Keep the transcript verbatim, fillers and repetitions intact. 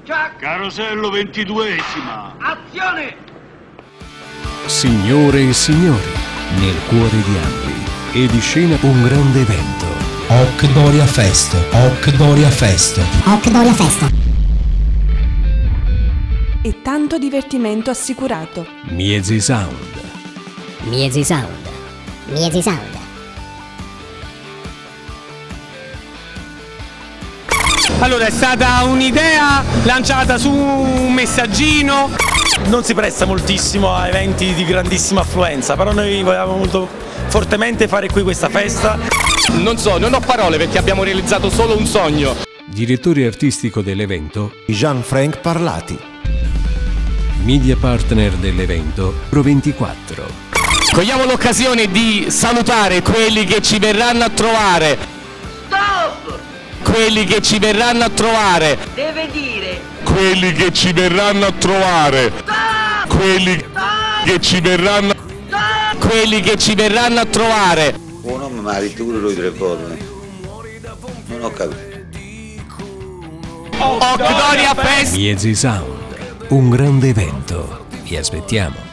Carosello ventiduesima. Azione! Signore e signori, nel cuore di Ambri e di scena un grande evento. Hoc Doria Fest, Hoc Doria Fest, Hoc Doria Fest. E tanto divertimento assicurato. Miezi Sound. Miezi Sound. Miezi Sound. Allora, è stata un'idea lanciata su un messaggino. Non si presta moltissimo a eventi di grandissima affluenza, però noi volevamo molto fortemente fare qui questa festa. Non so, non ho parole perché abbiamo realizzato solo un sogno. Direttore artistico dell'evento Jean-Frank Parlati. Media partner dell'evento Pro ventiquattro. Cogliamo l'occasione di salutare quelli che ci verranno a trovare. Stop! Quelli che ci verranno a trovare. Deve dire. Quelli che ci verranno a trovare. Stop! Quelli Stop! che ci verranno. Stop! Quelli che ci verranno a trovare. Un nome ma ha detto pure lui tre volte. Non ho capito. Hoc Doria Fest. Miezi Sound. Un grande evento. Vi aspettiamo.